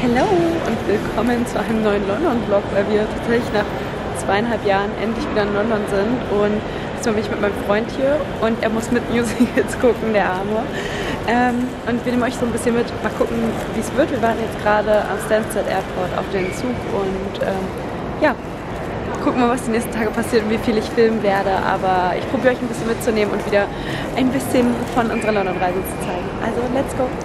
Hallo und willkommen zu einem neuen London-Vlog, weil wir tatsächlich nach 2,5 Jahren endlich wieder in London sind. Und jetzt bin ich mit meinem Freund hier und er muss mit Musicals gucken, der Arme. Und wir nehmen euch so ein bisschen mit, mal gucken, wie es wird. Wir waren jetzt gerade am Stansted Airport auf den Zug und ja, gucken mal, was die nächsten Tage passiert und wie viel ich filmen werde. Aber ich probiere euch ein bisschen mitzunehmen und wieder ein bisschen von unserer London-Reise zu zeigen. Also, let's go!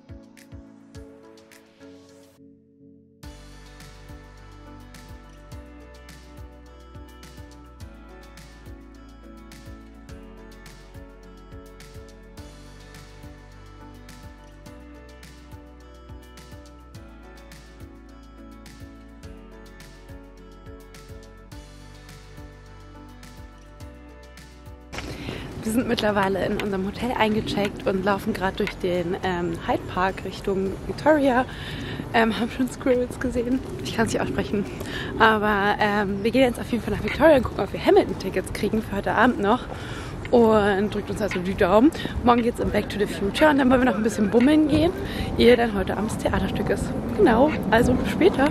Wir sind mittlerweile in unserem Hotel eingecheckt und laufen gerade durch den Hyde Park Richtung Victoria. Haben schon Squirrels gesehen. Ich kann es nicht aussprechen. Aber wir gehen jetzt auf jeden Fall nach Victoria und gucken, ob wir Hamilton-Tickets kriegen für heute Abend noch. Und drückt uns also die Daumen. Morgen geht es in Back to the Future und dann wollen wir noch ein bisschen bummeln gehen, ehe dann heute Abend das Theaterstück ist. Genau, also bis später.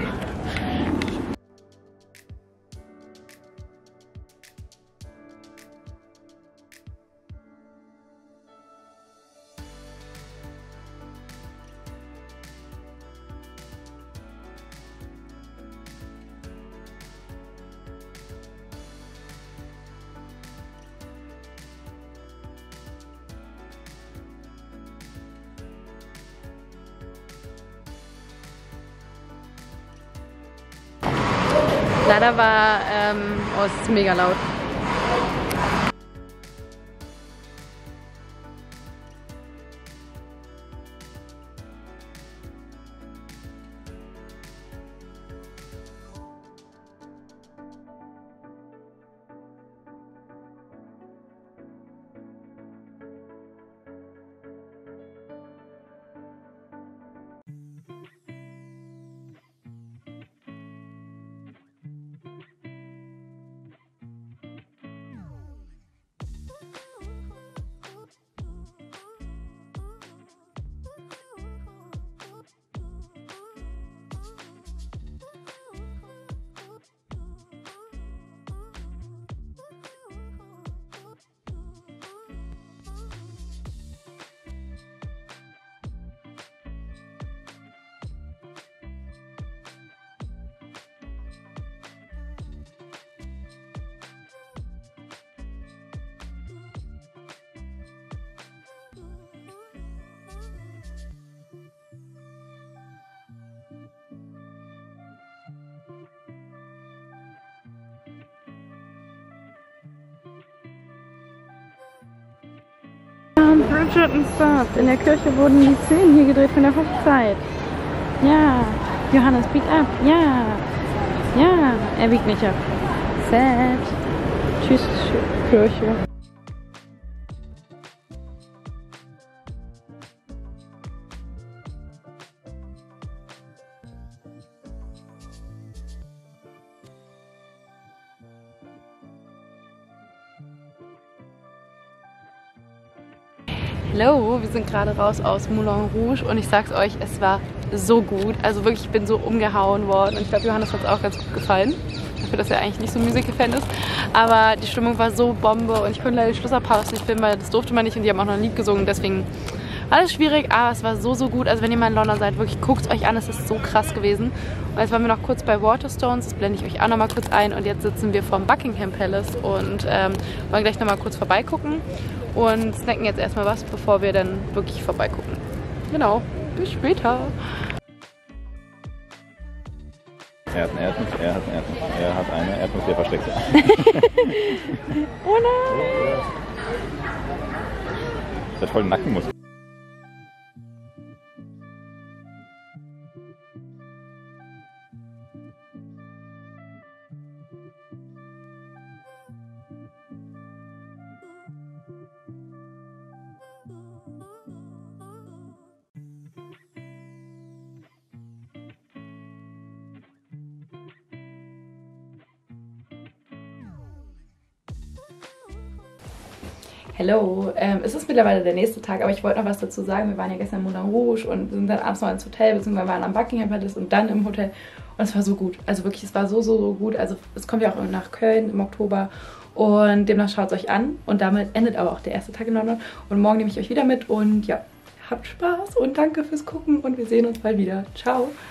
Leider war, oh, es ist mega laut. Bridget und Stuff. In der Kirche wurden die Szenen hier gedreht von der Hochzeit. Ja. Johannes, biegt ab. Ja. Ja. Er biegt nicht ab. Sad. Tschüss, Kirche. Hallo, wir sind gerade raus aus Moulin Rouge und ich sag's euch, es war so gut. Also wirklich, ich bin so umgehauen worden und ich glaube, Johannes hat es auch ganz gut gefallen. Dafür, dass er eigentlich nicht so ein Musical-Fan ist. Aber die Stimmung war so Bombe und ich konnte leider die Schlussapplaus nicht filmen, weil das durfte man nicht und die haben auch noch ein Lied gesungen. Deswegen alles schwierig, aber es war so gut. Also wenn ihr mal in London seid, wirklich guckt es euch an, es ist so krass gewesen. Und jetzt waren wir noch kurz bei Waterstones, das blende ich euch auch noch mal kurz ein. Und jetzt sitzen wir vorm Buckingham Palace und wollen gleich noch mal kurz vorbeigucken. Und snacken jetzt erstmal was, bevor wir dann wirklich vorbeigucken. Genau, bis später. Er hat eine Erdnuss, er hat eine Erdnuss, er hat eine Erdnuss, der versteckt sich. Oh nein! Das hat voll Nackenmuskel. Hello, es ist mittlerweile der nächste Tag, aber ich wollte noch was dazu sagen. Wir waren ja gestern in Moulin Rouge und sind dann abends noch ins Hotel, beziehungsweise waren am Buckingham Palace und dann im Hotel. Und es war so gut. Also wirklich, es war so gut. Also es kommt ja auch nach Köln im Oktober und demnach schaut es euch an. Und damit endet aber auch der erste Tag in London. Und morgen nehme ich euch wieder mit und ja, habt Spaß und danke fürs Gucken und wir sehen uns bald wieder. Ciao!